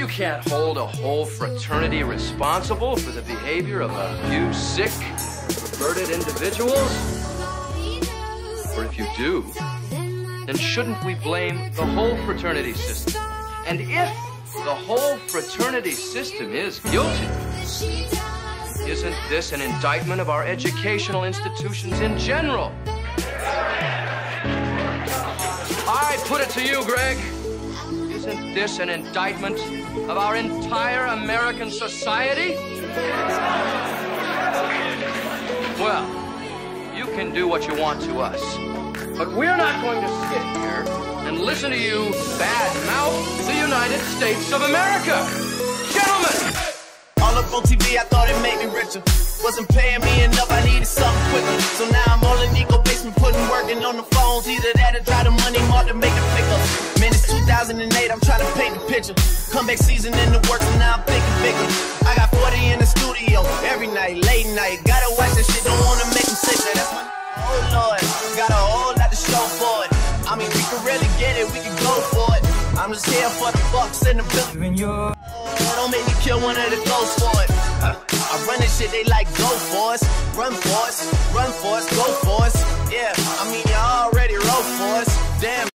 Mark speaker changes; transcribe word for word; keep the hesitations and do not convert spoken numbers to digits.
Speaker 1: You can't hold a whole fraternity responsible for the behavior of a few sick, perverted individuals. Or if you do, then shouldn't we blame the whole fraternity system? And if the whole fraternity system is guilty, isn't this an indictment of our educational institutions in general? I put it to you, Greg. Isn't this an indictment of our entire American society? Well, you can do what you want to us, but we're not going to sit here and listen to you badmouth the United States of America. Gentlemen!
Speaker 2: All up on T V, I thought it made me richer. Wasn't paying me enough, I needed something quicker. So now I'm all in ego basement, putting working on the phones. Either that or drive the money more to make a pickup. Man, it's two thousand eight, I'm trying to paint the picture. Comeback season in the works, and now I'm thinking bigger. I got forty in the studio, every night, late night. Gotta watch that shit, don't wanna make them sick. Now that's my, oh Lord, got a whole lot to show for it. I mean, we can really get it, we can go for it. I'm just here for the bucks and the building. Don't make me kill one of the ghosts for it. Uh, I run this shit, they like go for us, run for us, run for us, go for us. Yeah, I mean you already wrote for us. Damn,